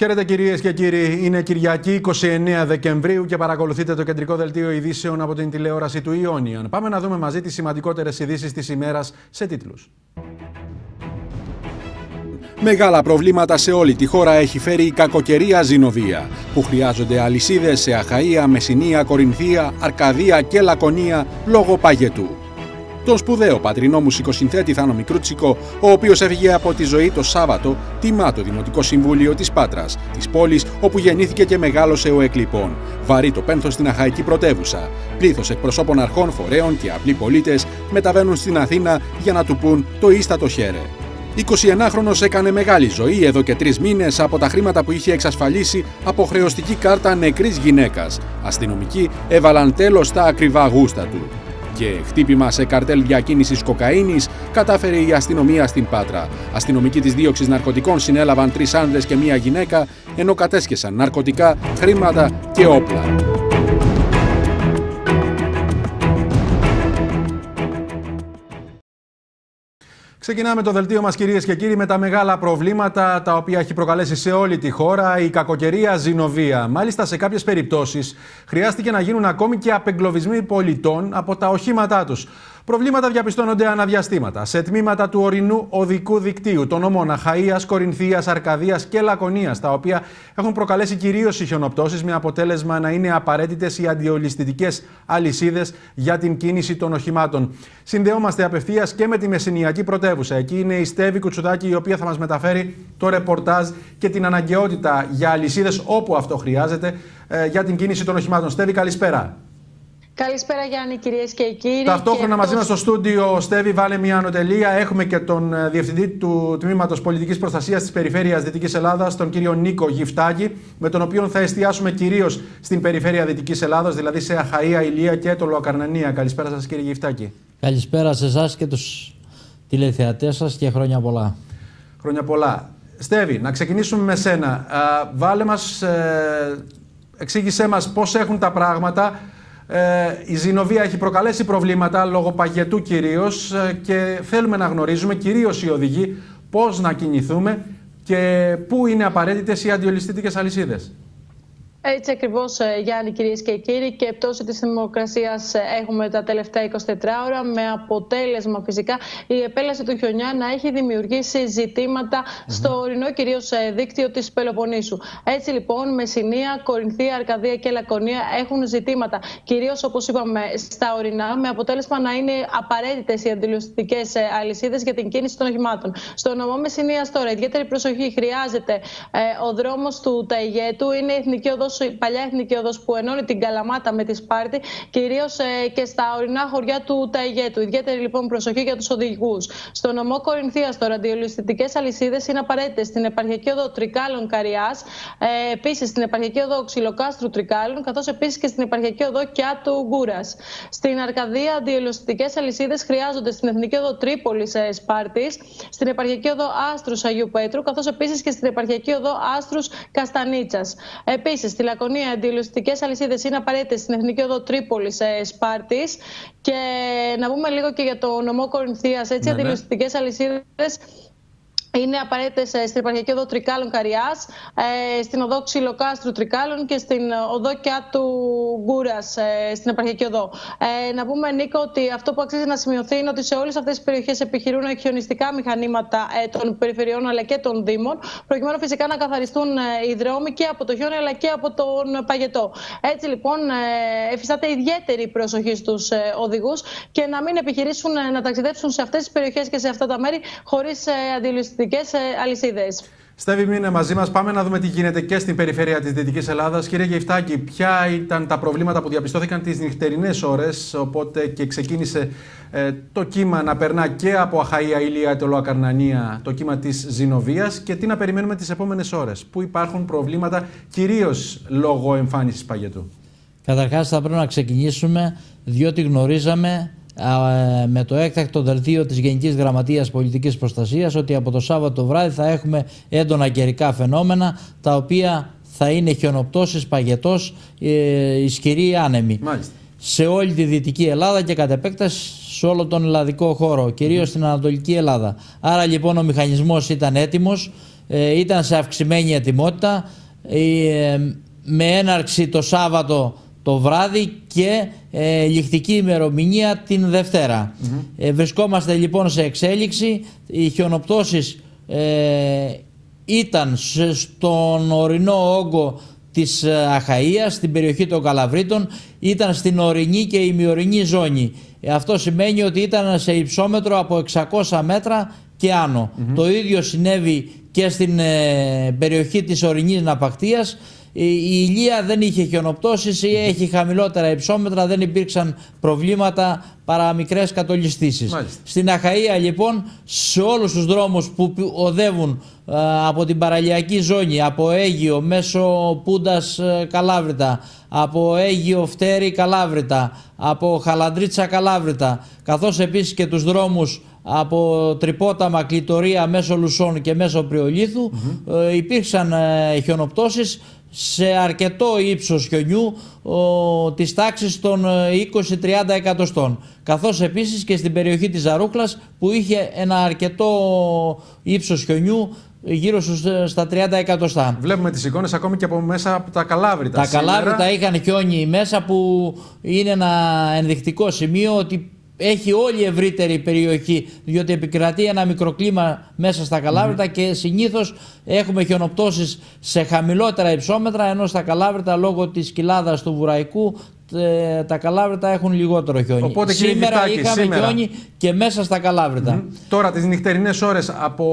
Χαίρετε κυρίες και κύριοι, είναι Κυριακή 29 Δεκεμβρίου και παρακολουθείτε το κεντρικό δελτίο ειδήσεων από την τηλεόραση του Ιόνιον. Πάμε να δούμε μαζί τις σημαντικότερες ειδήσεις της ημέρας σε τίτλους. Μεγάλα προβλήματα σε όλη τη χώρα έχει φέρει η κακοκαιρία Ζηνοβία, που χρειάζονται αλυσίδες σε Αχαΐα, Μεσσηνία, Κορινθία, Αρκαδία και Λακωνία λόγω παγετού. Τον σπουδαίο πατρινό μουσικοσυνθέτη Θάνο Μικρούτσικο, ο οποίος έφυγε από τη ζωή το Σάββατο, τιμά το Δημοτικό Συμβούλιο της Πάτρας, της πόλης όπου γεννήθηκε και μεγάλωσε ο Εκλειπών. Βαρύ το πένθος στην Αχαϊκή πρωτεύουσα. Πλήθος εκπροσώπων αρχών, φορέων και απλοί πολίτες μεταβαίνουν στην Αθήνα για να του πουν το ίστατο χαίρε. 21χρονος έκανε μεγάλη ζωή εδώ και 3 μήνες από τα χρήματα που είχε εξασφαλίσει από χρεωστική κάρτα νεκρής γυναίκας. Αστυνομικοί έβαλαν τέλος στα ακριβά γούστα του. Και χτύπημα σε καρτέλ διακίνησης κοκαίνης κατάφερε η αστυνομία στην Πάτρα. Αστυνομικοί της δίωξης ναρκωτικών συνέλαβαν 3 άνδρες και 1 γυναίκα, ενώ κατέσχεσαν ναρκωτικά, χρήματα και όπλα. Ξεκινάμε το δελτίο μας, κυρίες και κύριοι, με τα μεγάλα προβλήματα τα οποία έχει προκαλέσει σε όλη τη χώρα η κακοκαιρία Ζηνοβία. Μάλιστα, σε κάποιες περιπτώσεις χρειάστηκε να γίνουν ακόμη και απεγκλωβισμοί πολιτών από τα οχήματά τους. Προβλήματα διαπιστώνονται αναδιαστήματα σε τμήματα του ορεινού οδικού δικτύου των νομών Αχαΐας, Κορινθίας, Αρκαδίας και Λακωνίας, τα οποία έχουν προκαλέσει κυρίως οι χιονοπτώσεις, με αποτέλεσμα να είναι απαραίτητες οι αντιολισθητικές αλυσίδες για την κίνηση των οχημάτων. Συνδεόμαστε απευθείας και με τη Μεσσηνιακή πρωτεύουσα. Εκεί είναι η Στέβη Κουτσουδάκη, η οποία θα μας μεταφέρει το ρεπορτάζ και την αναγκαιότητα για αλυσίδες όπου αυτό χρειάζεται για την κίνηση των οχημάτων. Στέβη, καλησπέρα. Καλησπέρα Γιάννη, κυρίες και κύριοι. Ταυτόχρονα μαζί μας στο στούντιο, Στέβη, βάλε μια ανωτελεία. Έχουμε και τον Διευθυντή του Τμήματος Πολιτικής Προστασίας της Περιφέρειας Δυτικής Ελλάδας, τον κύριο Νίκο Γυφτάκη, με τον οποίο θα εστιάσουμε κυρίως στην Περιφέρεια Δυτικής Ελλάδας, δηλαδή σε Αχαΐα, Ηλία και το Λοακαρνανία. Καλησπέρα σας, κύριε Γυφτάκη. Καλησπέρα σε εσάς και τους τηλεθεατές σας και χρόνια πολλά. Χρόνια πολλά. Στέβη, να ξεκινήσουμε με σένα. Βάλε μας, εξήγησέ μας πώς έχουν τα πράγματα. Η Ζηνοβία έχει προκαλέσει προβλήματα λόγω παγετού κυρίως και θέλουμε να γνωρίζουμε κυρίως οι οδηγοί πώς να κινηθούμε και πού είναι απαραίτητες οι αντιολισθητικές αλυσίδες. Έτσι ακριβώς, Γιάννη, κυρίες και κύριοι, και πτώση της θερμοκρασίας έχουμε τα τελευταία 24 ώρα, με αποτέλεσμα φυσικά η επέλαση του χιονιά να έχει δημιουργήσει ζητήματα στο ορεινό κυρίως δίκτυο της Πελοποννήσου. Έτσι λοιπόν, Μεσσηνία, Κορινθία, Αρκαδία και Λακωνία έχουν ζητήματα, κυρίως όπως είπαμε στα ορεινά, με αποτέλεσμα να είναι απαραίτητες οι αντιολισθητικές αλυσίδες για την κίνηση των οχημάτων. Στο νομό Μεσσηνίας τώρα, ιδιαίτερη προσοχή χρειάζεται ο δρόμος του Ταϊγέτου, είναι η εθνική οδός, η παλιά εθνική οδός που ενώνει την Καλαμάτα με τη Σπάρτη, κυρίως και στα ορεινά χωριά του Ταϊγέτου. Ιδιαίτερη λοιπόν προσοχή για τους οδηγούς. Στο νομό Κορινθίας τώρα, αντιολισθητικές αλυσίδες είναι απαραίτητες στην επαρχιακή οδό Τρικάλων Καριάς, επίσης στην επαρχιακή οδό Ξυλοκάστρου Τρικάλων, καθώς επίσης και στην επαρχιακή οδό Κιάτου Γκούρας. Στην Αρκαδία, αντιολισθητικές αλυσίδες χρειάζονται στην εθνική οδό Τρίπολης Σπάρτης, στην επαρχιακή οδό Άστρους Αγίου Πέτρου, καθώς επίσης και στην επαρχιακή οδό Άστρους Καστανίτσας. Επίσης, στη Λακωνία, αντιολισθητικές αλυσίδες είναι απαραίτητες στην εθνική οδό Τρίπολης Σπάρτης. Και να πούμε λίγο και για το νομό Κορινθίας. Έτσι, αντιολισθητικές αλυσίδες είναι απαραίτητες στην επαρχιακή οδό Τρικάλων Καριάς, στην οδό Ξυλοκάστρου Τρικάλων και στην οδό Κιάτου Γκούρας, στην επαρχιακή οδό. Να πούμε, Νίκο, ότι αυτό που αξίζει να σημειωθεί είναι ότι σε όλες αυτές τις περιοχές επιχειρούν χιονιστικά μηχανήματα των περιφερειών αλλά και των δήμων, προκειμένου φυσικά να καθαριστούν οι δρόμοι και από το χιόνι αλλά και από τον παγετό. Έτσι λοιπόν, εφιστάται ιδιαίτερη προσοχή στους οδηγούς και να μην επιχειρήσουν να ταξιδέψουν σε αυτές τις περιοχές και σε αυτά τα μέρη χωρίς αντιολισθητικές αλυσίδες. Στέβη, μείνε μαζί μας. Πάμε να δούμε τι γίνεται και στην περιφέρεια της Δυτικής Ελλάδας. Κύριε Γυφτάκη, ποια ήταν τα προβλήματα που διαπιστώθηκαν τις νυχτερινές ώρες, οπότε και ξεκίνησε το κύμα να περνά και από Αχαΐα, Ηλία, το Λοακαρνανία, το κύμα της Ζηνοβίας, και τι να περιμένουμε τις επόμενες ώρες, που υπάρχουν προβλήματα κυρίως λόγω εμφάνισης παγετού? Καταρχάς θα πρέπει να ξεκινήσουμε, διότι γνωρίζαμε με το έκτακτο δελτίο της Γενικής Γραμματείας Πολιτικής Προστασίας ότι από το Σάββατο βράδυ θα έχουμε έντονα καιρικά φαινόμενα, τα οποία θα είναι χιονοπτώσεις, παγετός, ισχυροί άνεμοι. Μάλιστα. Σε όλη τη Δυτική Ελλάδα και κατ' επέκταση σε όλο τον ελλαδικό χώρο, κυρίως στην Ανατολική Ελλάδα. Άρα λοιπόν ο μηχανισμός ήταν έτοιμος, ήταν σε αυξημένη ετοιμότητα, με έναρξη το Σάββατο το βράδυ και ληχτική ημερομηνία την Δευτέρα. Βρισκόμαστε λοιπόν σε εξέλιξη. Οι χιονοπτώσεις ήταν στον ορεινό όγκο της Αχαΐας, στην περιοχή των Καλαβρίτων, ήταν στην ορεινή και ημιορεινή ζώνη. Αυτό σημαίνει ότι ήταν σε υψόμετρο από 600 μέτρα και άνω. Το ίδιο συνέβη και στην περιοχή της ορεινής Ναπακτίας. Η Ηλία δεν είχε χιονοπτώσεις, έχει χαμηλότερα υψόμετρα, δεν υπήρξαν προβλήματα παρά μικρές κατολιστήσεις. Στην Αχαΐα λοιπόν, σε όλους τους δρόμους που οδεύουν από την παραλιακή ζώνη, από Αίγιο μέσω Πούντας Καλάβρητα, από Αίγιο Φτέρη Καλάβρητα, από Χαλαντρίτσα Καλάβρητα, καθώς επίσης και τους δρόμους από Τρυπόταμα, Κλητορία, μέσω Λουσών και μέσω Πριολίθου, υπήρξαν χιονοπτώσεις σε αρκετό ύψος χιονιού της τάξης των 20-30 εκατοστών, καθώς επίσης και στην περιοχή της Ζαρούκλας που είχε ένα αρκετό ύψος χιονιού γύρω στα 30 εκατοστά. Βλέπουμε τις εικόνες ακόμη και από μέσα από τα Καλάβρητα. Τα Καλάβρητα είχαν χιόνι μέσα, που είναι ένα ενδεικτικό σημείο ότι έχει όλη η ευρύτερη περιοχή, διότι επικρατεί ένα μικροκλίμα μέσα στα Καλάβρητα και συνήθως έχουμε χιονοπτώσεις σε χαμηλότερα υψόμετρα, ενώ στα Καλάβρητα λόγω της κοιλάδας του Βουραϊκού τα Καλάβρητα έχουν λιγότερο χιόνι. Οπότε, σήμερα είχαμε χιόνι και μέσα στα Καλάβρητα. Τώρα τις νυχτερινές ώρες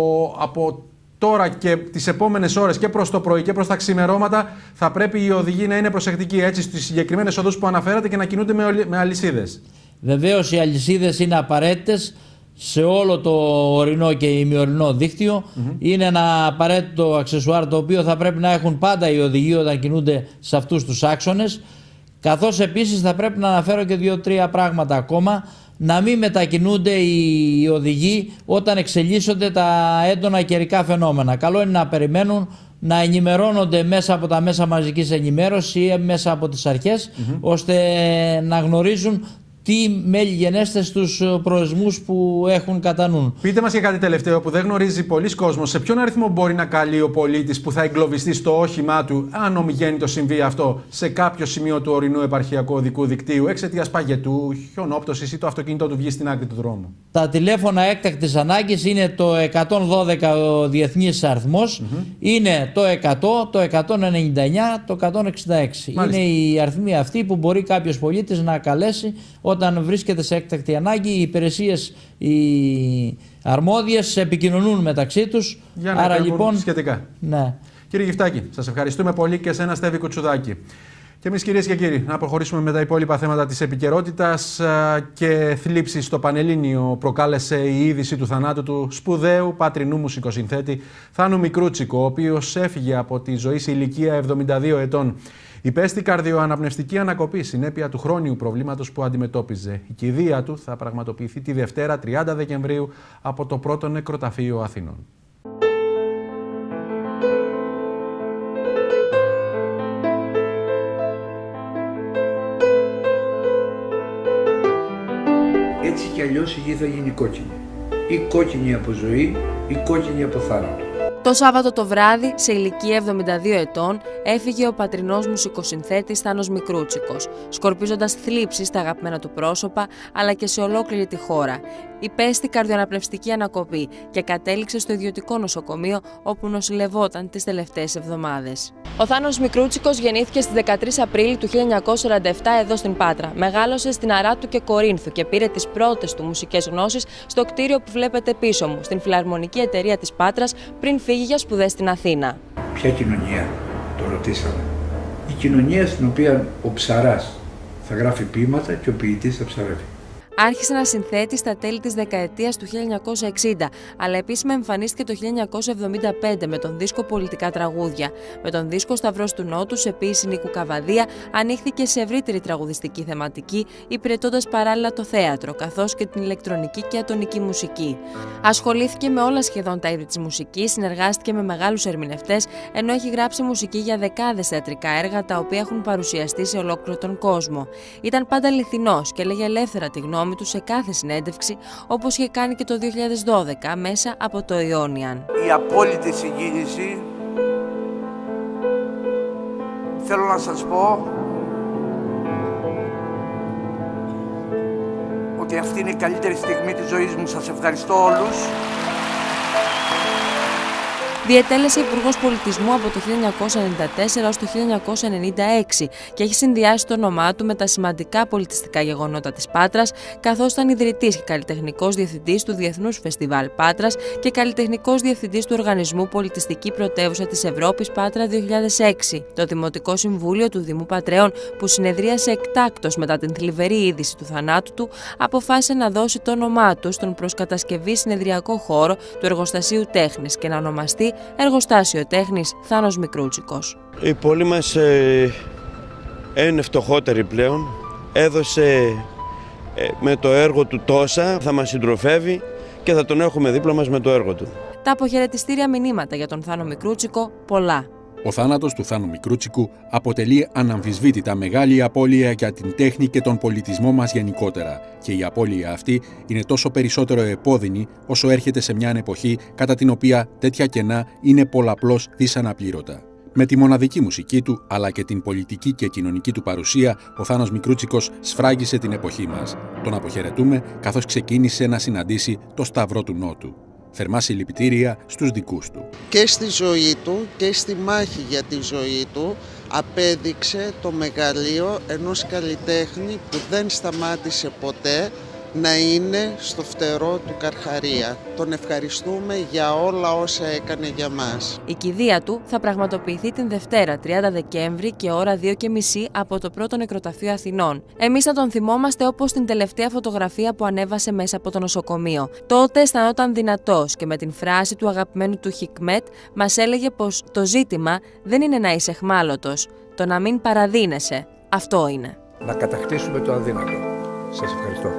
από τώρα και τις επόμενες ώρες και προς το πρωί και προς τα ξημερώματα θα πρέπει οι οδηγοί να είναι προσεκτικοί έτσι στις συγκεκριμένες οδούς που αναφέρατε και να κινούνται με αλυσίδες. Βεβαίως οι αλυσίδες είναι απαραίτητες σε όλο το ορεινό και ημιορεινό δίκτυο. Είναι ένα απαραίτητο αξεσουάρ το οποίο θα πρέπει να έχουν πάντα οι οδηγοί όταν κινούνται σε αυτούς τους άξονες. Καθώς επίσης θα πρέπει να αναφέρω και 2-3 πράγματα ακόμα. Να μην μετακινούνται οι οδηγοί όταν εξελίσσονται τα έντονα καιρικά φαινόμενα. Καλό είναι να περιμένουν, να ενημερώνονται μέσα από τα μέσα μαζικής ενημέρωσης ή μέσα από τις αρχές, ώστε να γνωρίζουν τι μέλη στους προορισμούς που έχουν κατά νου. Πείτε μας και κάτι τελευταίο που δεν γνωρίζει πολλοί κόσμος. Σε ποιον αριθμό μπορεί να καλεί ο πολίτης που θα εγκλωβιστεί στο όχημά του, αν ομιγέννητο συμβεί αυτό, σε κάποιο σημείο του ορεινού επαρχιακού οδικού δικτύου, εξαιτίας παγετού, χιονόπτωσης ή το αυτοκίνητο του βγει στην άκρη του δρόμου? Τα τηλέφωνα έκτακτης ανάγκης είναι το 112 ο διεθνής αριθμός, είναι το 100, το 199, το 166. Είναι οι αριθμοί αυτοί που μπορεί κάποιος πολίτης να καλέσει όταν βρίσκεται σε έκτακτη ανάγκη. Οι υπηρεσίες οι αρμόδιες επικοινωνούν μεταξύ τους. Για να άρα λοιπόν σχετικά. Ναι. Κύριε Γιφτάκη, σας ευχαριστούμε πολύ και εσένα Στέβη Κουτσουδάκη. Και εμείς κυρίες και κύριοι, να προχωρήσουμε με τα υπόλοιπα θέματα της επικαιρότητας και θλίψη στο Πανελλήνιο προκάλεσε η είδηση του θανάτου του σπουδαίου πατρινού μουσικοσυνθέτη Θάνου Μικρούτσικο, ο οποίος έφυγε από τη ζωή σε ηλικία 72 ετών. Υπέστη καρδιοαναπνευστική ανακοπή συνέπεια του χρόνιου προβλήματος που αντιμετώπιζε. Η κηδεία του θα πραγματοποιηθεί τη Δευτέρα 30 Δεκεμβρίου από το Πρώτο Νεκροταφείο Αθήνων. Έτσι κι αλλιώς η γη θα γίνει κόκκινη. Ή κόκκινη από ζωή, ή κόκκινη από θάνατο. Το Σάββατο το βράδυ, σε ηλικία 72 ετών, έφυγε ο πατρινός μουσικοσυνθέτης Θάνος Μικρούτσικος, σκορπίζοντας θλίψεις στα αγαπημένα του πρόσωπα, αλλά και σε ολόκληρη τη χώρα. Υπέστη καρδιοαναπνευστική ανακοπή και κατέληξε στο ιδιωτικό νοσοκομείο, όπου νοσηλευόταν τις τελευταίες εβδομάδες. Ο Θάνος Μικρούτσικος γεννήθηκε στις 13 Απρίλη του 1947 εδώ στην Πάτρα. Μεγάλωσε στην Αράτου και Κορίνθου και πήρε τις πρώτες του μουσικές γνώσεις στο κτίριο που βλέπετε πίσω μου, στην Φιλαρμονική Εταιρεία της Πάτρας, πριν φύγει για σπουδές στην Αθήνα. Ποια κοινωνία, το ρωτήσαμε. Η κοινωνία στην οποία ο ψαράς θα γράφει ποίηματα και ο ποιητής θα ψαρεύει. Άρχισε να συνθέτει στα τέλη της δεκαετίας του 1960, αλλά επίσημα εμφανίστηκε το 1975 με τον δίσκο Πολιτικά Τραγούδια. Με τον δίσκο Σταυρός του Νότου, σε ποίηση Νίκου Καβαδία, ανοίχθηκε σε ευρύτερη τραγουδιστική θεματική, υπηρετώντας παράλληλα το θέατρο, καθώς και την ηλεκτρονική και ατονική μουσική. Ασχολήθηκε με όλα σχεδόν τα είδη της μουσικής, συνεργάστηκε με μεγάλους ερμηνευτές, ενώ έχει γράψει μουσική για δεκάδες θεατρικά έργα, τα οποία έχουν παρουσιαστεί σε ολόκληρο τον κόσμο. Ήταν πάντα αληθινός και έλεγε ελεύθερα τη γνώμη γνώμη του σε κάθε συνέντευξη, όπως είχε κάνει και το 2012 μέσα από το Ionian. Η απόλυτη συγκίνηση, θέλω να σας πω ότι αυτή είναι η καλύτερη στιγμή της ζωής μου. Σας ευχαριστώ όλους. Διετέλεσε Υπουργός Πολιτισμού από το 1994 έως το 1996 και έχει συνδυάσει το όνομά του με τα σημαντικά πολιτιστικά γεγονότα της Πάτρας, καθώς ήταν ιδρυτής και καλλιτεχνικός διευθυντής του Διεθνούς Φεστιβάλ Πάτρας και καλλιτεχνικός διευθυντής του Οργανισμού Πολιτιστική Πρωτεύουσα της Ευρώπης Πάτρα 2006. Το Δημοτικό Συμβούλιο του Δήμου Πατρέων, που συνεδρίασε εκτάκτως μετά την θλιβερή είδηση του θανάτου του, αποφάσισε να δώσει το όνομά του στον προσκατασκευή συνεδριακό χώρο του Εργοστασίου Τέχνης και να ονομαστεί Εργοστάσιο Τέχνης Θάνος Μικρούτσικος. Η πόλη μας είναι φτωχότερη πλέον. Έδωσε με το έργο του τόσα, θα μας συντροφεύει και θα τον έχουμε δίπλα μας με το έργο του. Τα αποχαιρετιστήρια μηνύματα για τον Θάνο Μικρούτσικο πολλά. Ο θάνατος του Θάνου Μικρούτσικου αποτελεί αναμφισβήτητα μεγάλη απώλεια για την τέχνη και τον πολιτισμό μας γενικότερα. Και η απώλεια αυτή είναι τόσο περισσότερο επώδυνη όσο έρχεται σε μια εποχή κατά την οποία τέτοια κενά είναι πολλαπλώς δυσαναπλήρωτα. Με τη μοναδική μουσική του, αλλά και την πολιτική και κοινωνική του παρουσία, ο Θάνος Μικρούτσικος σφράγισε την εποχή μας. Τον αποχαιρετούμε καθώς ξεκίνησε να συναντήσει το Σταυρό του Νότου. Θερμά συλληπιτήρια στους δικούς του. Και στη ζωή του και στη μάχη για τη ζωή του απέδειξε το μεγαλείο ενός καλλιτέχνη που δεν σταμάτησε ποτέ να είναι στο φτερό του Καρχαρία. Τον ευχαριστούμε για όλα όσα έκανε για μας. Η κηδεία του θα πραγματοποιηθεί την Δευτέρα 30 Δεκέμβρη και ώρα 2:30 από το Πρώτο Νεκροταφείο Αθηνών. Εμείς θα τον θυμόμαστε όπως την τελευταία φωτογραφία που ανέβασε μέσα από το νοσοκομείο. Τότε αισθανόταν δυνατός και με την φράση του αγαπημένου του Χικμέτ μας έλεγε πως το ζήτημα δεν είναι να είσαι αιχμάλωτος, το να μην παραδίνεσαι. Αυτό είναι. Να κατακτήσουμε το αδύνατο. Σας ευχαριστώ.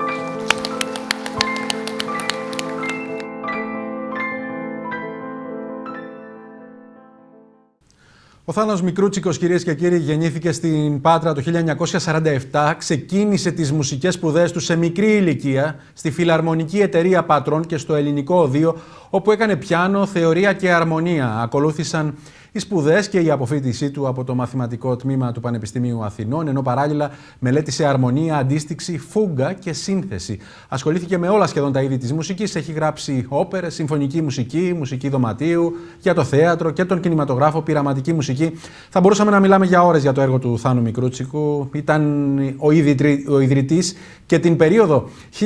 Ο Θάνος Μικρούτσικος, κυρίες και κύριοι, γεννήθηκε στην Πάτρα το 1947, ξεκίνησε τις μουσικές σπουδές του σε μικρή ηλικία στη Φιλαρμονική Εταιρεία Πατρών και στο Ελληνικό Οδείο, όπου έκανε πιάνο, θεωρία και αρμονία. Ακολούθησαν οι σπουδές και η αποφοίτησή του από το μαθηματικό τμήμα του Πανεπιστημίου Αθηνών, ενώ παράλληλα μελέτησε αρμονία, αντίστοιξη, φούγκα και σύνθεση. Ασχολήθηκε με όλα σχεδόν τα είδη της μουσικής, έχει γράψει όπερες, συμφωνική μουσική, μουσική δωματίου, για το θέατρο και τον κινηματογράφο, πειραματική μουσική. Θα μπορούσαμε να μιλάμε για ώρες για το έργο του Θάνου Μικρούτσικου. Ήταν ο ιδρυτής και την περίοδο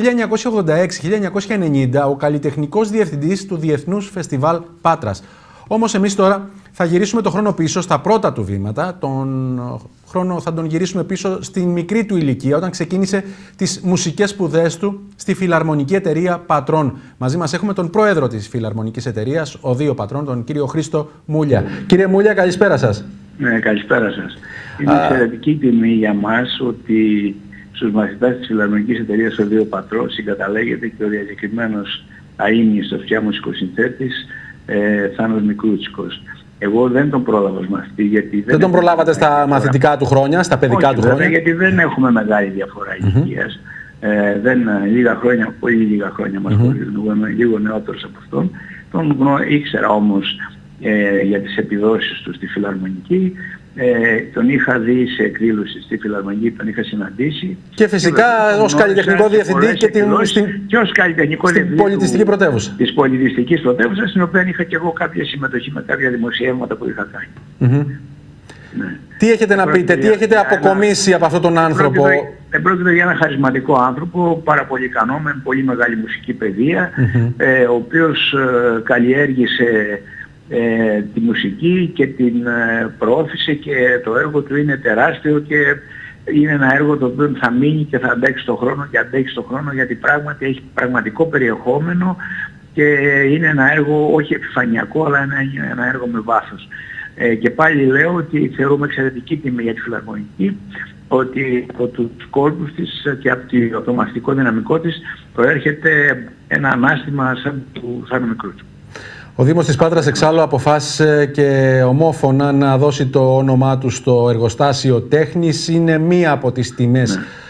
1986-1990 ο καλλιτεχνικός διευθυντής του Διεθνούς Φεστιβάλ Πάτρας. Όμως εμείς τώρα θα γυρίσουμε το χρόνο πίσω στα πρώτα του βήματα, τον χρόνο θα τον γυρίσουμε πίσω στην μικρή του ηλικία, όταν ξεκίνησε τις μουσικές σπουδές του στη Φιλαρμονική Εταιρεία Πατρών. Μαζί μας έχουμε τον πρόεδρο της Φιλαρμονικής Εταιρείας Οδείο Πατρών, τον κύριο Χρήστο Μούλια. Κύριε Μούλια, καλησπέρα σας. Ναι, καλησπέρα σας. Είναι εξαιρετική τιμή για μας ότι στους μαθητάς της Φιλαρμονικής Εταιρείας Οδείο Πατρών συγκαταλέγεται και ο διακεκριμένος αείμνηστος αυτιά μουσικοσυνθέτης Θάνος Μικρούτσικος. Εγώ δεν τον πρόλαβα ως μαθητή, γιατί δεν τον προλάβατε στα μαθητικά του χρόνια, στα παιδικά του χρόνια? Γιατί δεν έχουμε μεγάλη διαφορά ηλικίας. Λίγα χρόνια, πολύ λίγα χρόνια μας χωρίζουν. Εγώ είμαι λίγο νεότερος από αυτόν. Τον ήξερα όμως για τις επιδόσεις του στη Φιλαρμονική. Τον είχα δει σε εκδήλωση στη Φιλαρμονική, τον είχα συναντήσει. Και φυσικά ως καλλιτεχνικό διευθυντή και ως καλλιτεχνικό διευθυντή πολιτιστική πρωτεύουσα. Της πολιτιστικής πρωτεύουσας, στην οποία είχα και εγώ κάποια συμμετοχή με κάποια δημοσιεύματα που είχα κάνει. Ναι. Τι έχετε να πείτε, τι έχετε αποκομίσει από αυτόν τον άνθρωπο? Πρόκειται για ένα χαρισματικό άνθρωπο, πάρα πολύ ικανό, με πολύ μεγάλη μουσική παιδεία, ο οποίος καλλιέργησε τη μουσική και την προώθησε και το έργο του είναι τεράστιο και είναι ένα έργο το οποίο θα μείνει και θα αντέξει τον χρόνο και αντέξει τον χρόνο, γιατί πράγματι έχει πραγματικό περιεχόμενο και είναι ένα έργο όχι επιφανειακό, αλλά είναι ένα έργο με βάθος. Και πάλι λέω ότι θεωρούμε εξαιρετική τιμή για τη Φιλαρμονική, ότι από τους κόλπους της και από το μαθητικό δυναμικό της προέρχεται ένα ανάστημα σαν του Θάνου Μικρούτσικου. Ο Δήμος της Πάτρας εξάλλου αποφάσισε και ομόφωνα να δώσει το όνομά του στο Εργοστάσιο Τέχνης. Είναι μία από τις τιμές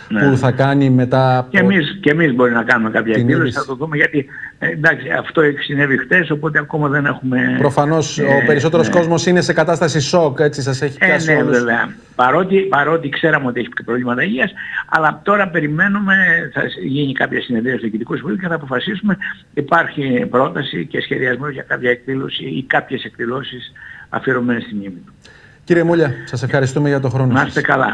που θα κάνει μετά. Και εμείς μπορεί να κάνουμε κάποια εκδήλωση, θα το δούμε, γιατί εντάξει, αυτό συνέβη χτες, οπότε ακόμα δεν έχουμε... Προφανώς ο περισσότερος κόσμος είναι σε κατάσταση σοκ, έτσι σας έχει πιάσει όλους. Ναι, βέβαια. Παρότι ξέραμε ότι έχει προβλήματα υγείας, αλλά τώρα περιμένουμε, θα γίνει κάποια συνεδρία στο Διοικητικό Συμβούλιο και θα αποφασίσουμε. Υπάρχει πρόταση και σχεδιασμός για κάποια εκδήλωση ή κάποιες εκδηλώσεις αφιερωμένες στη μνήμη του. Κύριε Μούλια, σας ευχαριστούμε για τον χρόνο σας.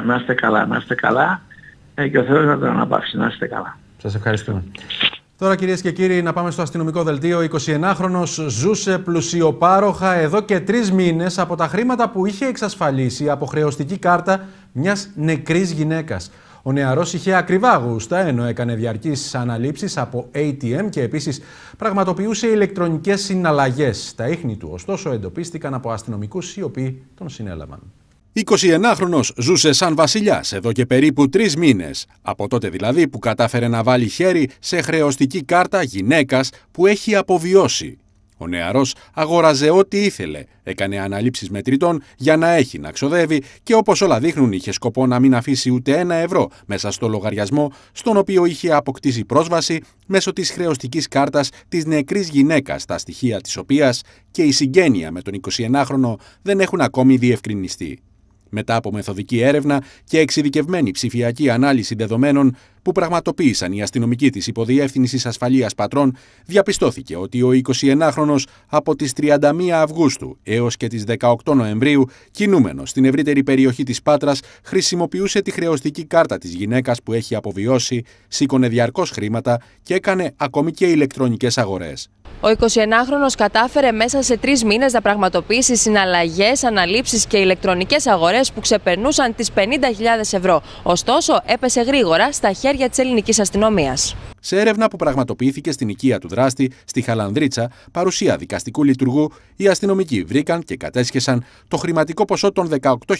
Να είστε καλά και ο Θεός να τον αναπαύσει. Να είστε καλά. Σας ευχαριστούμε. Τώρα, κυρίες και κύριοι, να πάμε στο αστυνομικό δελτίο. 29χρονος ζούσε πλουσιοπάροχα εδώ και 3 μήνες από τα χρήματα που είχε εξασφαλίσει από χρεωστική κάρτα μιας νεκρής γυναίκας. Ο νεαρός είχε ακριβά γούστα, ενώ έκανε διαρκείς αναλήψεις από ATM και επίσης πραγματοποιούσε ηλεκτρονικές συναλλαγές. Τα ίχνη του, ωστόσο, εντοπίστηκαν από αστυνομικούς οι οποίοι τον συνέλαβαν. 29χρονος ζούσε σαν βασιλιάς εδώ και περίπου 3 μήνες, από τότε δηλαδή που κατάφερε να βάλει χέρι σε χρεωστική κάρτα γυναίκας που έχει αποβιώσει. Ο νεαρός αγόραζε ό,τι ήθελε, έκανε αναλήψεις μετρητών για να έχει να ξοδεύει και όπως όλα δείχνουν είχε σκοπό να μην αφήσει ούτε 1 ευρώ μέσα στο λογαριασμό στον οποίο είχε αποκτήσει πρόσβαση μέσω της χρεωστικής κάρτας της νεκρής γυναίκας, τα στοιχεία της οποίας και η συγγένεια με τον 29χρονο δεν έχουν ακόμη διευκρινιστεί. Μετά από μεθοδική έρευνα και εξειδικευμένη ψηφιακή ανάλυση δεδομένων που πραγματοποίησαν οι αστυνομικοί της Υποδιεύθυνσης Ασφαλείας Πατρών, διαπιστώθηκε ότι ο 29χρονος από τις 31 Αυγούστου έως και τις 18 Νοεμβρίου, κινούμενος στην ευρύτερη περιοχή της Πάτρας, χρησιμοποιούσε τη χρεωστική κάρτα της γυναίκας που έχει αποβιώσει, σήκωνε διαρκώς χρήματα και έκανε ακόμη και ηλεκτρονικές αγορές. Ο 29χρονος κατάφερε μέσα σε 3 μήνες να πραγματοποιήσει συναλλαγές, αναλήψεις και ηλεκτρονικές αγορές που ξεπερνούσαν τις 50.000 ευρώ. Ωστόσο, έπεσε γρήγορα στα χέρια της ελληνικής αστυνομίας. Σε έρευνα που πραγματοποιήθηκε στην οικία του δράστη, στη Χαλανδρίτσα, παρουσία δικαστικού λειτουργού, οι αστυνομικοί βρήκαν και κατέσχεσαν το χρηματικό ποσό των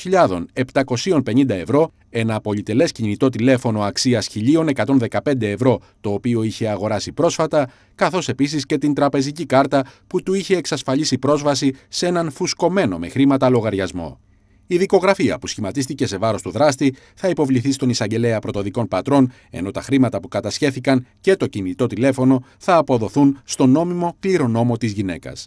18.750 ευρώ, ένα πολυτελές κινητό τηλέφωνο αξίας 1.115 ευρώ, το οποίο είχε αγοράσει πρόσφατα, καθώς επίσης και την τραπεζική κάρτα που του είχε εξασφαλίσει πρόσβαση σε έναν φουσκωμένο με χρήματα λογαριασμό. Η δικογραφία που σχηματίστηκε σε βάρος του δράστη θα υποβληθεί στον εισαγγελέα πρωτοδικών Πατρών, ενώ τα χρήματα που κατασχέθηκαν και το κινητό τηλέφωνο θα αποδοθούν στον νόμιμο κληρονόμο της γυναίκας.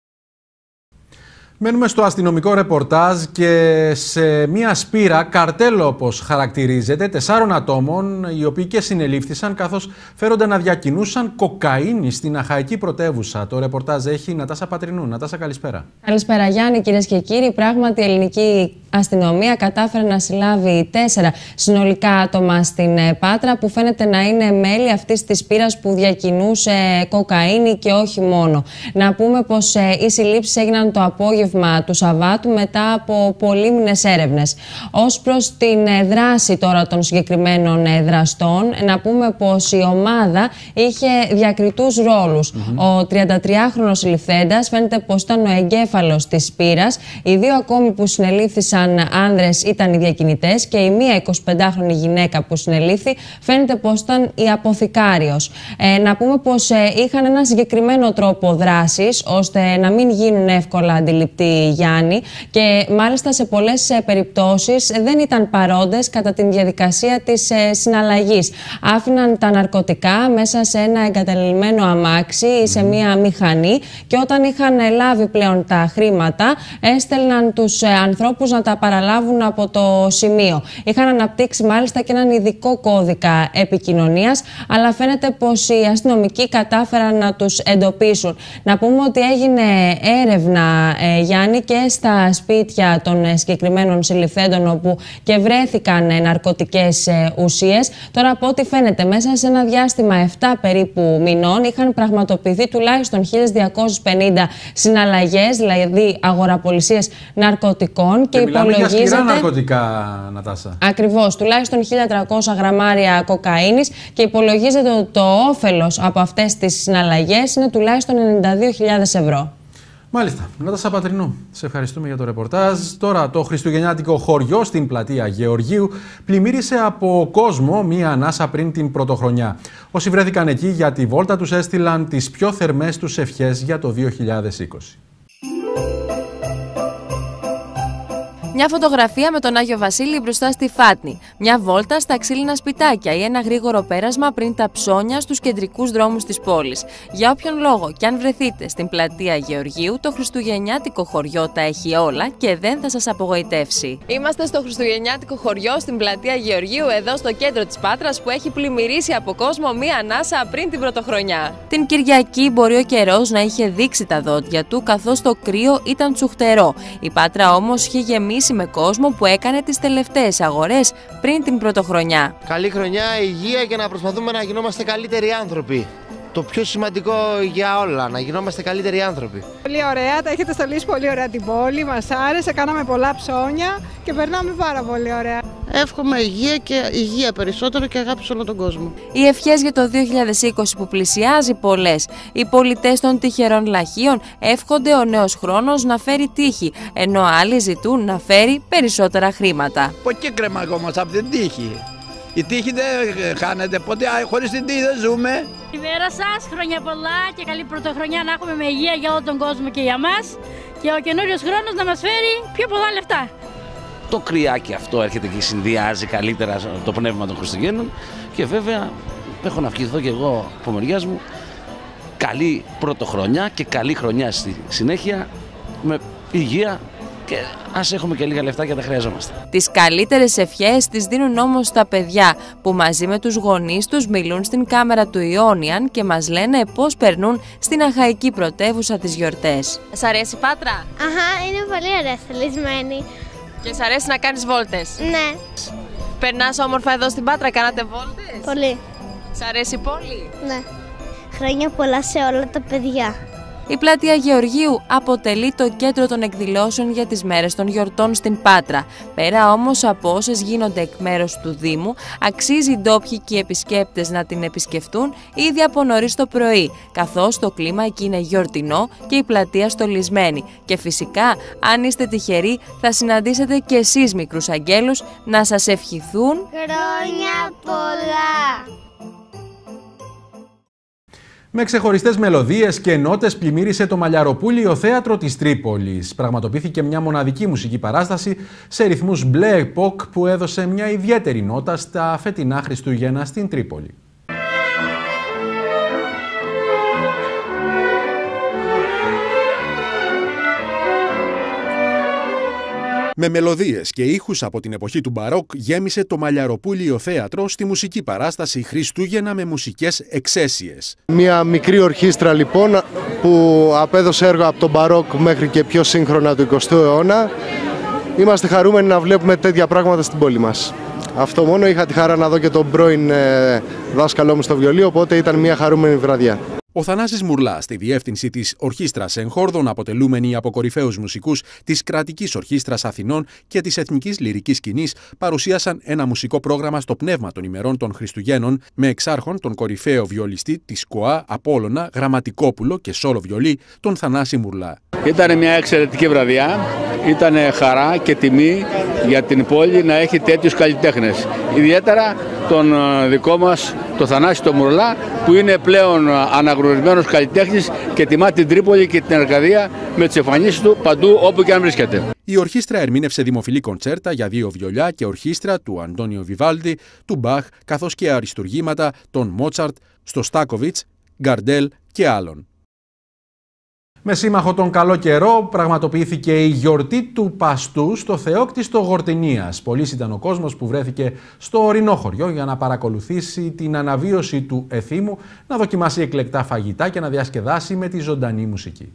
Μένουμε στο αστυνομικό ρεπορτάζ και σε μια σπήρα καρτέλο, όπως χαρακτηρίζεται, 4 ατόμων, οι οποίοι και συνελήφθησαν καθώς φέρονται να διακινούσαν κοκαίνη στην Αχαϊκή πρωτεύουσα. Το ρεπορτάζ έχει η Νατάσα Πατρινού. Νατάσα, καλησπέρα. Καλησπέρα, Γιάννη, κυρίες και κύριοι. Πράγματι, η ελληνική αστυνομία κατάφερε να συλλάβει 4 συνολικά άτομα στην Πάτρα που φαίνεται να είναι μέλη αυτής της σπήρας που διακινούσε κοκαίνη και όχι μόνο. Να πούμε πως οι συλλήψεις έγιναν το απόγευμα του Σαββάτου μετά από πολύμηνες έρευνες. Ως προς την δράση τώρα των συγκεκριμένων δραστών, να πούμε πως η ομάδα είχε διακριτούς ρόλους. Ο 33χρονος συλληφθέντας φαίνεται πως ήταν ο εγκέφαλος της σπήρας. Οι 2 ακόμη που συνελήφθησαν άνδρες ήταν οι διακινητές και η μία 25χρονη γυναίκα που συνελήφθη φαίνεται πως ήταν η αποθηκάριος. Να πούμε πως είχαν ένα συγκεκριμένο τρόπο δράσης ώστε να μην γίνουν εύκολα αντιληπτοί, Γιάννη, και μάλιστα σε πολλές περιπτώσεις δεν ήταν παρόντες κατά τη διαδικασία της συναλλαγής. Άφηναν τα ναρκωτικά μέσα σε ένα εγκαταλειμμένο αμάξι ή σε μία μηχανή και όταν είχαν λάβει πλέον τα χρήματα έστελναν τους ανθρώπους να τα παραλάβουν από το σημείο. Είχαν αναπτύξει μάλιστα και έναν ειδικό κώδικα επικοινωνίας, αλλά φαίνεται πως οι αστυνομικοί κατάφεραν να τους εντοπίσουν. Να πούμε ότι έγινε έρευνα, Γιάννη, και στα σπίτια των συγκεκριμένων συλληφθέντων, όπου και βρέθηκαν ναρκωτικές ουσίες. Τώρα, από ό,τι φαίνεται, μέσα σε ένα διάστημα 7 περίπου μηνών είχαν πραγματοποιηθεί τουλάχιστον 1.250 συναλλαγές, δηλαδή αγοραπολισίες ναρκωτικών. Και υπολογίζεται. Για σκληρά ναρκωτικά, Νατάσα. Ακριβώς, τουλάχιστον 1.300 γραμμάρια κοκαίνης και υπολογίζεται ότι το όφελος από αυτές τις συναλλαγές είναι τουλάχιστον 92.000 ευρώ. Μάλιστα. Νατάσα Πατρινού, σε ευχαριστούμε για το ρεπορτάζ. Τώρα, το χριστουγεννιάτικο χωριό στην πλατεία Γεωργίου πλημμύρισε από κόσμο μία ανάσα πριν την πρωτοχρονιά. Όσοι βρέθηκαν εκεί για τη βόλτα τους έστειλαν τις πιο θερμές τους ευχές για το 2020. Μια φωτογραφία με τον Άγιο Βασίλη μπροστά στη Φάτνη. Μια βόλτα στα ξύλινα σπιτάκια ή ένα γρήγορο πέρασμα πριν τα ψώνια στους κεντρικούς δρόμους της πόλης. Για όποιον λόγο και αν βρεθείτε στην πλατεία Γεωργίου, το χριστουγεννιάτικο χωριό τα έχει όλα και δεν θα σας απογοητεύσει. Είμαστε στο χριστουγεννιάτικο χωριό στην πλατεία Γεωργίου, εδώ στο κέντρο της Πάτρας, που έχει πλημμυρίσει από κόσμο μία ανάσα πριν την πρωτοχρονιά. Την Κυριακή μπορεί ο καιρός να είχε δείξει τα δόντια του, καθώς το κρύο ήταν τσουχτερό. Η Πάτρα όμως είχε γεμίσει με κόσμο που έκανε τις τελευταίες αγορές πριν την πρωτοχρονιά. Καλή χρονιά, υγεία και να προσπαθούμε να γινόμαστε καλύτεροι άνθρωποι. Το πιο σημαντικό για όλα, να γινόμαστε καλύτεροι άνθρωποι. Πολύ ωραία, τα έχετε στολίσει πολύ ωραία την πόλη, μας άρεσε, κάναμε πολλά ψώνια και περνάμε πάρα πολύ ωραία. Εύχομαι υγεία και υγεία περισσότερο και αγάπη σε όλο τον κόσμο. Οι ευχές για το 2020 που πλησιάζει πολλές. Οι πολιτές των τυχερών λαχείων εύχονται ο νέος χρόνος να φέρει τύχη, ενώ άλλοι ζητούν να φέρει περισσότερα χρήματα. Ποτέ κρεμαγόμαστε από την τύχη. Η τύχη δεν χάνεται ποτέ, χωρίς την τύχη δεν ζούμε. Καλημέρα σας, χρόνια πολλά και καλή πρωτοχρονιά να έχουμε με υγεία για όλο τον κόσμο και για μας. Και ο καινούριος χρόνος να μας φέρει πιο πολλά λεφτά. Το κρυάκι αυτό έρχεται και συνδυάζει καλύτερα το πνεύμα των Χριστουγέννων και βέβαια έχω να ευχηθώ και εγώ από μεριάς μου καλή πρωτοχρονιά και καλή χρονιά στη συνέχεια με υγεία. Και ας έχουμε και λίγα λεφτά και τα χρειαζόμαστε. Τις καλύτερες ευχές τις δίνουν όμως τα παιδιά που μαζί με τους γονείς τους μιλούν στην κάμερα του Ιόνιαν και μας λένε πώς περνούν στην αχαϊκή πρωτεύουσα τις γιορτές. Σ' αρέσει η Πάτρα? Αχα, είναι πολύ ωραία, θελισμένη. Και σ' αρέσει να κάνεις βόλτες? Ναι. Περνάς όμορφα εδώ στην Πάτρα, κάνατε βόλτες? Πολύ. Σ' αρέσει η πόλη? Ναι. Χρόνια πολλά σε όλα τα παιδιά. Η πλατεία Γεωργίου αποτελεί το κέντρο των εκδηλώσεων για τις μέρες των γιορτών στην Πάτρα. Πέρα όμως από όσες γίνονται εκ μέρους του Δήμου, αξίζει οι ντόπιοι και οι επισκέπτες να την επισκεφτούν ήδη από νωρίς το πρωί, καθώς το κλίμα εκεί είναι γιορτινό και η πλατεία στολισμένη. Και φυσικά, αν είστε τυχεροί, θα συναντήσετε και εσείς μικρούς αγγέλους να σας ευχηθούν χρόνια πολλά. Με ξεχωριστές μελωδίες και νότες πλημμύρισε το Μαλλιαροπούλιο Θέατρο της Τρίπολης. Πραγματοποιήθηκε μια μοναδική μουσική παράσταση σε ρυθμούς μπλε επόκ που έδωσε μια ιδιαίτερη νότα στα φετινά Χριστούγεννα στην Τρίπολη. Με μελωδίες και ήχους από την εποχή του Μπαρόκ γέμισε το Μαλλιαροπούλιο Θέατρο στη μουσική παράσταση Χριστούγεννα με μουσικές εξαίσιες. Μια μικρή ορχήστρα λοιπόν που απέδωσε έργα από τον Μπαρόκ μέχρι και πιο σύγχρονα του 20ου αιώνα. Είμαστε χαρούμενοι να βλέπουμε τέτοια πράγματα στην πόλη μας. Αυτό μόνο, είχα τη χαρά να δω και τον πρώην δάσκαλό μου στο βιολί, οπότε ήταν μια χαρούμενη βραδιά. Ο Θανάσης Μουρλάς, στη διεύθυνση της Ορχήστρας Εγχόρδων, αποτελούμενη από κορυφαίους μουσικούς της Κρατικής Ορχήστρας Αθηνών και της Εθνικής Λυρικής Σκηνής, παρουσίασαν ένα μουσικό πρόγραμμα στο πνεύμα των ημερών των Χριστουγέννων, με εξάρχον τον κορυφαίο βιολιστή της ΚΟΑ, Απόλλωνα, Γραμματικόπουλο και σόλο βιολί, τον Θανάση Μουρλά. Ήταν μια εξαιρετική βραδιά. Ήταν χαρά και τιμή για την πόλη να έχει τέτοιους καλλιτέχνες. Ιδιαίτερα τον δικό μας, τον Θανάση τον Μουρλά, που είναι πλέον αναγνωρισμένος καλλιτέχνης και τιμά την Τρίπολη και την Αρκαδία με τις εμφανίσεις του παντού όπου και αν βρίσκεται. Η ορχήστρα ερμήνευσε δημοφιλή κοντσέρτα για 2 βιολιά και ορχήστρα του Αντώνιο Βιβάλντι, του Μπαχ, καθώς και αριστουργήματα των Μότσαρτ, Στοστάκοβιτς, Γκαρντέλ και άλλων. Με σύμμαχο τον καλό καιρό πραγματοποιήθηκε η γιορτή του Παστού στο Θεόκτιστο Γορτινίας. Πολύς ήταν ο κόσμος που βρέθηκε στο ορεινό χωριό για να παρακολουθήσει την αναβίωση του εθήμου, να δοκιμάσει εκλεκτά φαγητά και να διασκεδάσει με τη ζωντανή μουσική.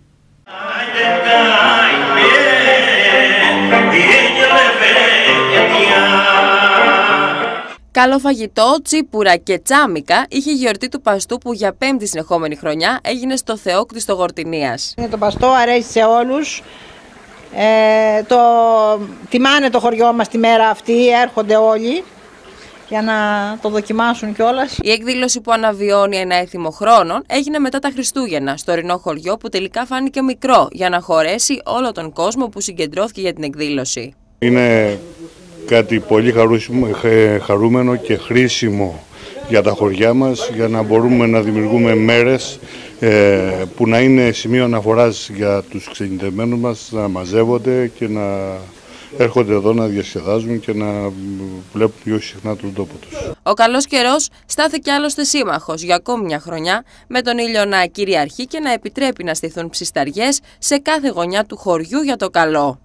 Καλό φαγητό, τσίπουρα και τσάμικα είχε η γιορτή του Παστού που για 5η συνεχόμενη χρονιά έγινε στο Θεόκτιστο Γορτινίας. Το Παστό αρέσει σε όλους. Τιμάνε το χωριό μας τη μέρα αυτή, έρχονται όλοι για να το δοκιμάσουν κιόλας. Η εκδήλωση που αναβιώνει ένα έθιμο χρόνων έγινε μετά τα Χριστούγεννα στο ορεινό χωριό που τελικά φάνηκε μικρό για να χωρέσει όλο τον κόσμο που συγκεντρώθηκε για την εκδήλωση. Είναι κάτι πολύ χαρούμενο και χρήσιμο για τα χωριά μας, για να μπορούμε να δημιουργούμε μέρες που να είναι σημείο αναφοράς για τους ξενιτεμένους μας, να μαζεύονται και να έρχονται εδώ να διασκεδάζουν και να βλέπουν πιο συχνά τον τόπο τους. Ο καλός καιρός στάθηκε άλλωστε σύμμαχος για ακόμη μια χρονιά, με τον ήλιο να κυριαρχεί και να επιτρέπει να στηθούν ψισταριές σε κάθε γωνιά του χωριού για το καλό.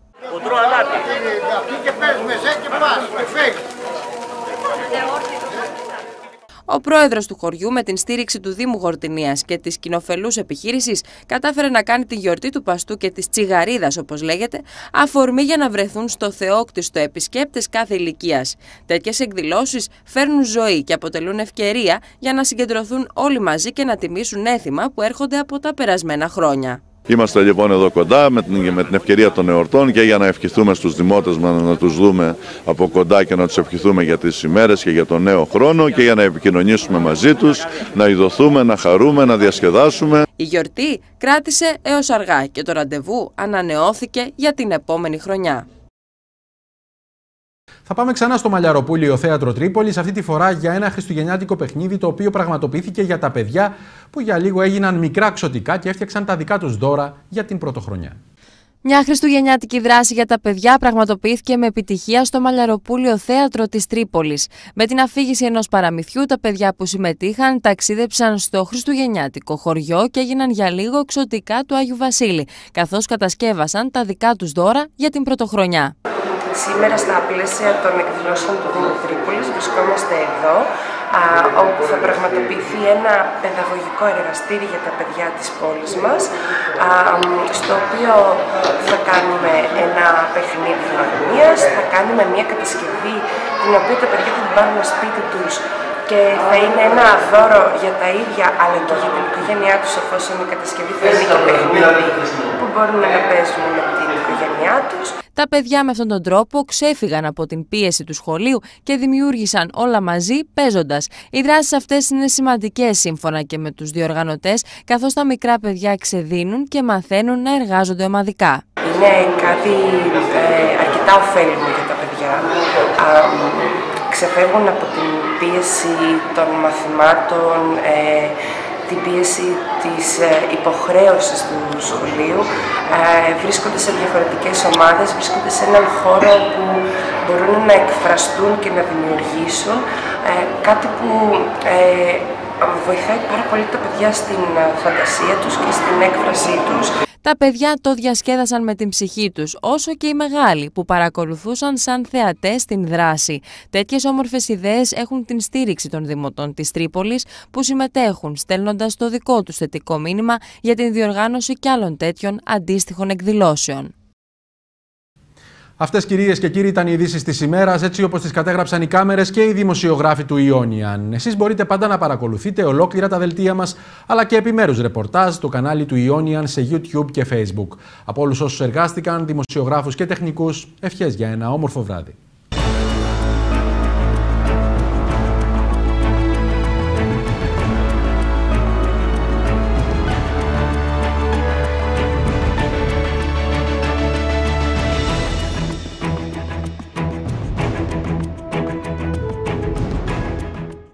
Ο πρόεδρος του χωριού, με την στήριξη του Δήμου Γορτινίας και της κοινοφελούς επιχείρησης, κατάφερε να κάνει τη γιορτή του Παστού και της Τσιγαρίδας, όπως λέγεται, αφορμή για να βρεθούν στο Θεόκτιστο επισκέπτες κάθε ηλικίας. Τέτοιες εκδηλώσεις φέρνουν ζωή και αποτελούν ευκαιρία για να συγκεντρωθούν όλοι μαζί και να τιμήσουν έθιμα που έρχονται από τα περασμένα χρόνια. Είμαστε λοιπόν εδώ κοντά με την ευκαιρία των εορτών και για να ευχηθούμε στους δημότες μας, να τους δούμε από κοντά και να τους ευχηθούμε για τις ημέρες και για τον νέο χρόνο και για να επικοινωνήσουμε μαζί τους, να ειδωθούμε, να χαρούμε, να διασκεδάσουμε. Η γιορτή κράτησε έως αργά και το ραντεβού ανανεώθηκε για την επόμενη χρονιά. Θα πάμε ξανά στο Μαλλιαροπούλιο Θέατρο Τρίπολης, αυτή τη φορά για ένα χριστουγεννιάτικο παιχνίδι το οποίο πραγματοποιήθηκε για τα παιδιά που για λίγο έγιναν μικρά ξωτικά και έφτιαξαν τα δικά τους δώρα για την πρωτοχρονιά. Μια χριστουγεννιάτικη δράση για τα παιδιά πραγματοποιήθηκε με επιτυχία στο Μαλλιαροπούλιο Θέατρο της Τρίπολης. Με την αφήγηση ενός παραμυθιού, τα παιδιά που συμμετείχαν ταξίδεψαν στο χριστουγεννιάτικο χωριό και έγιναν για λίγο ξωτικά του Άγιου Βασίλη, καθώς κατασκεύασαν τα δικά τους δώρα για την πρωτοχρονιά. Σήμερα στα πλαίσια των εκδηλώσεων του Δήμου Τρίπολης βρισκόμαστε εδώ, όπου θα πραγματοποιηθεί ένα παιδαγωγικό εργαστήρι για τα παιδιά της πόλης μας, στο οποίο θα κάνουμε ένα παιχνίδι φιλαρμονίας, θα κάνουμε μια κατασκευή την οποία τα παιδιά θα την πάρουν σπίτι τους και θα είναι ένα δώρο για τα ίδια αλλά και για την οικογένειά τους, εφόσον η κατασκευή θα είναι και παιχνίδι που μπορούν να παίζουν με την οικογένειά τους. Τα παιδιά με αυτόν τον τρόπο ξέφυγαν από την πίεση του σχολείου και δημιούργησαν όλα μαζί παίζοντας. Οι δράσεις αυτές είναι σημαντικές σύμφωνα και με τους διοργανωτές, καθώς τα μικρά παιδιά ξεδίνουν και μαθαίνουν να εργάζονται ομαδικά. Είναι κάτι αρκετά ωφέλιμο για τα παιδιά. Ξεφεύγουν από την πίεση των μαθημάτων, την πίεση της υποχρέωσης του σχολείου, βρίσκονται σε διαφορετικές ομάδες, βρίσκονται σε έναν χώρο που μπορούν να εκφραστούν και να δημιουργήσουν, κάτι που βοηθάει πάρα πολύ τα παιδιά στην φαντασία τους και στην έκφρασή τους. Τα παιδιά το διασκέδασαν με την ψυχή τους, όσο και οι μεγάλοι που παρακολουθούσαν σαν θεατές την δράση. Τέτοιες όμορφες ιδέες έχουν την στήριξη των δημοτών της Τρίπολης που συμμετέχουν, στέλνοντας το δικό τους θετικό μήνυμα για την διοργάνωση κι άλλων τέτοιων αντίστοιχων εκδηλώσεων. Αυτές, κυρίες και κύριοι, ήταν οι ειδήσεις της ημέρας, έτσι όπως τις κατέγραψαν οι κάμερες και οι δημοσιογράφοι του Ιόνιαν. Εσείς μπορείτε πάντα να παρακολουθείτε ολόκληρα τα δελτία μας, αλλά και επιμέρους ρεπορτάζ στο κανάλι του Ιόνιαν σε YouTube και Facebook. Από όλους όσους εργάστηκαν, δημοσιογράφους και τεχνικούς, ευχές για ένα όμορφο βράδυ.